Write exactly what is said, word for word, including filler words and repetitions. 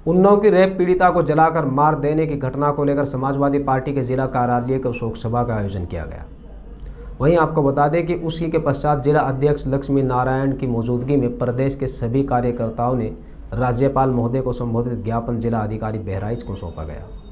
उन्नाव की रेप पीड़िता को जलाकर मार देने की घटना को लेकर समाजवादी पार्टी के जिला कार्यालय को शोक सभा का आयोजन किया गया। वहीं आपको बता दें कि उसी के पश्चात जिला अध्यक्ष लक्ष्मी नारायण की मौजूदगी में प्रदेश के सभी कार्यकर्ताओं ने राज्यपाल महोदय को संबोधित ज्ञापन जिला अधिकारी बहराइच को सौंपा गया।